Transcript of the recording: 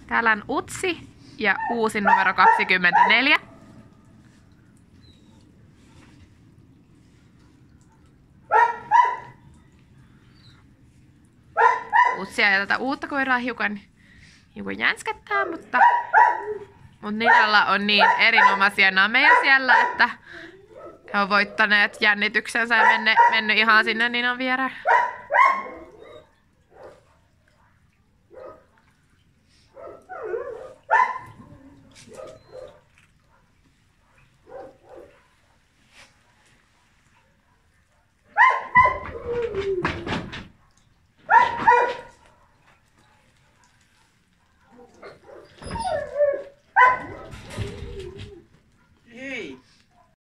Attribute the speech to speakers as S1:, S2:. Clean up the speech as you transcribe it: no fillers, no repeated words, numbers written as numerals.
S1: Täällä on Utsi ja uusi numero 24. Utsia ja tätä uutta koiraa hiukan jänskättää, mutta Ninalla on niin erinomaisia nameja siellä, että he on voittaneet jännityksensä ja mennyt ihan sinne Ninan viereen.